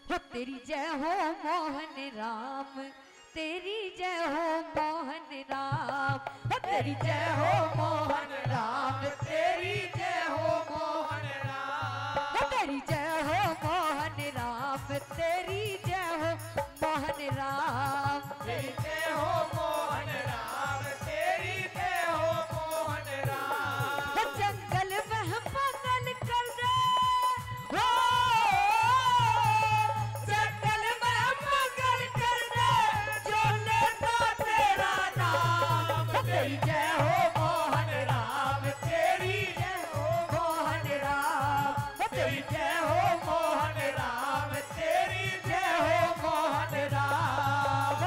हो तेरी जय हो मोहन राम, तेरी जय हो मोहन राम, हो तेरी जय हो मोहन राम, तेरी जय हो मोहन राम, हो तेरी जय हो मोहन राम, तेरी जय हो मोहन राम, तेरी जय हो मोहन राम, तेरी जय हो मोहन राम। जंगल में मंगल कर दे, हो जंगल में मंगल कर दे, जो लेता तेरा नाम, तेरी जय हो मोहन राम, तेरी जय हो मोहन राम, तेरी जय हो मोहन राम, तेरी जय हो मोहन राम।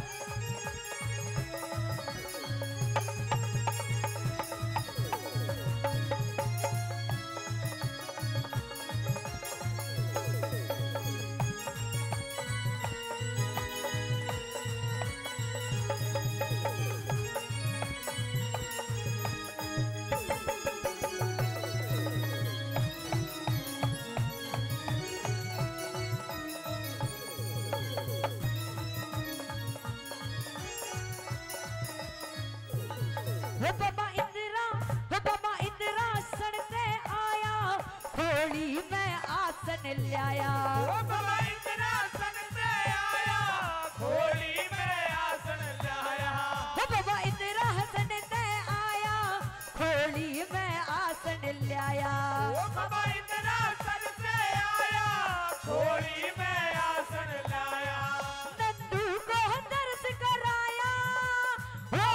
हो बाबा इंदिरा सड़ते आया, होली में आसन ल्याया, ओ बाबा इंदिरा सनते आया, होली में आसन लाया। हो बाबा इंदिरा सड़ते आया, होली में आसन ल्याया, ओ बाबा इंदिरा सनते आया, होली में आसन लाया। नंदू को दर्श कराया, हो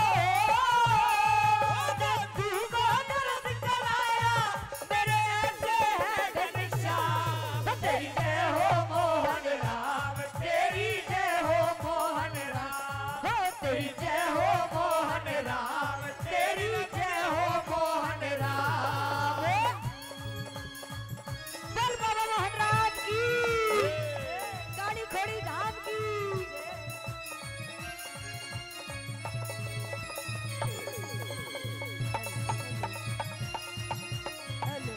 नंदू को दर्श कराया, मेरे ऐसे है घनश्याम, तेरी जय हो मोहन राम, तेरी जय हो मोहन राम, हो तेरी जय हो मोहन राम, तेरी जय हो मोहन राम। बोल बाबा मोहन राम की, गाड़ी घोड़ी धाम की। हेलो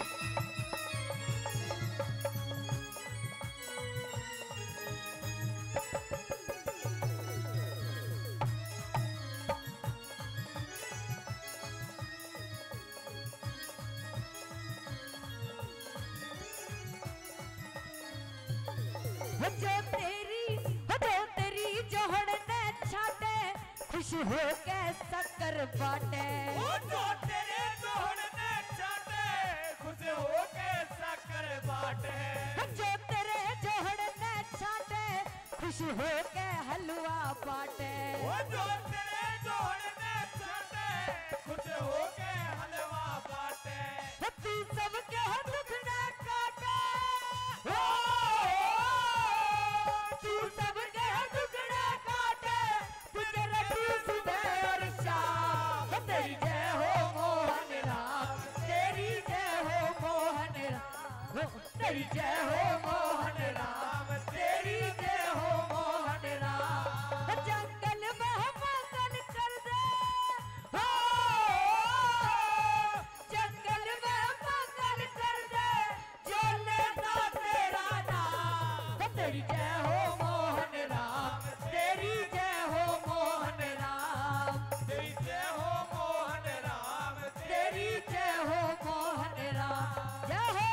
जो तेरी जोहड़ ने छाटे, खुश हो के शक्कर बाटे, ओ जो तेरे जोड़ने चाहते, खुश होके शक्कर बाटे। जो तेरे जोहड़ ने छाटे, खुश हो के हलवा बाटे, ओ जो तेरे जोड़ने चाहते, खुश होके हलवा बाटे। तू सबके दुख न काटे, हो तू सबके दुख न काटे, तुझे रखी सुबह और शाम, तेरी जय हो मोहन राम, तेरी जय हो मोहन राम, तेरी जय हो मोहन राम, तेरी जय हो मोहन राम। जंगल में मंगल कर दे, हो जंगल में मंगल कर दे, जो लेता तेरा नाम, तेरी जय हो मोहन राम, तेरी जय हो मोहन राम, तेरी जय हो मोहन राम, तेरी जय हो मोहन राम। जय हो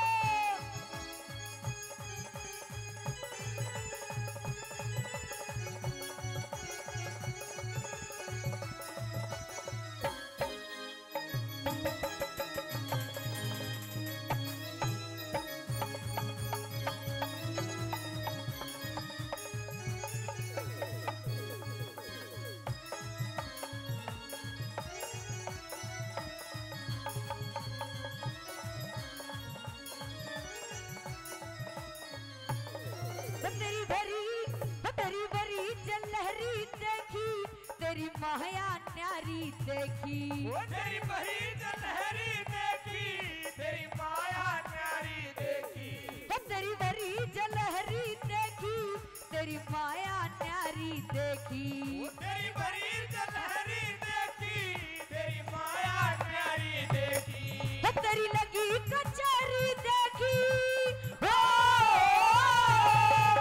तेरी भरी जलहरी देखी, तेरी माया न्यारी देखी, ओ तेरी बही जलहरी देखी, तेरी माया न्यारी देखी। तेरी भरी जलहरी देखी, तेरी माया न्यारी देखी, तेरी बड़ी जलहरी देखी, तेरी माया न्यारी देखी। तेरी लगी कचहरी देखी, हो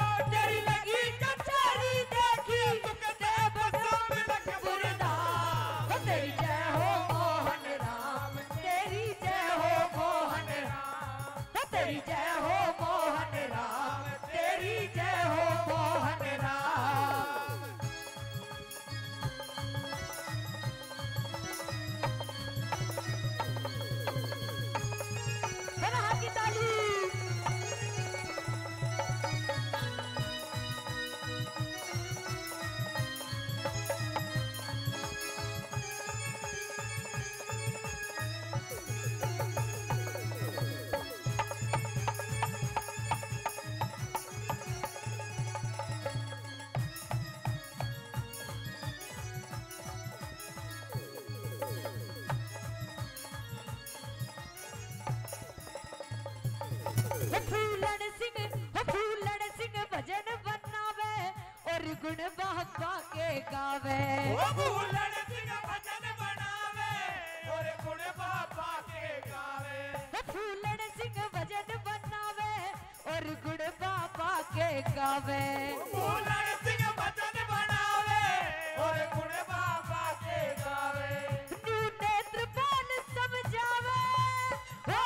गावे ओ भूलन सिंह भजन बनावे और गुण बाबा के गावे फूलन सिंह भजन बनावे और गुण बाबा के गावे भूलन सिंह भजन बनावे और गुण बाबा के गावे न्यू नेत्रपाल समझावे हो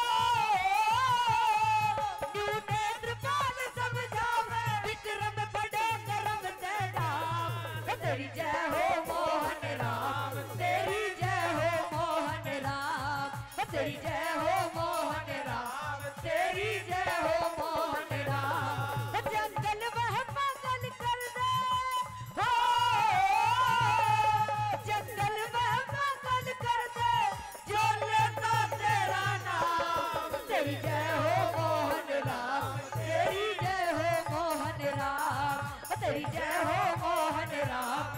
न्यू नेत्रपाल समझावे विक्रम बड़े करम तेरा तेरी जय हो मोहन राम तेरी जय हो मोहन राम तेरी जय हो मोहन राम तेरी जय हो मोहन राम जंगल वह पागल कर दे हो जंगल वह पागल कर दे जो लेता तेरा नाम तेरी जय हो मोहन राम तेरी जय हो मोहन राम तेरी जय हो मोहन राम